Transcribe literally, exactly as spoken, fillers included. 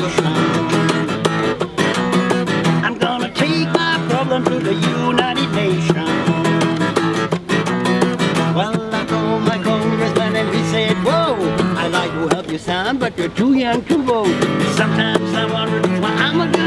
nation. I'm gonna take my problem to the United Nations. Well, I called my congressman and he said, whoa, I'd like to help you, son, but you're too young to vote. Sometimes I wonder why I'm a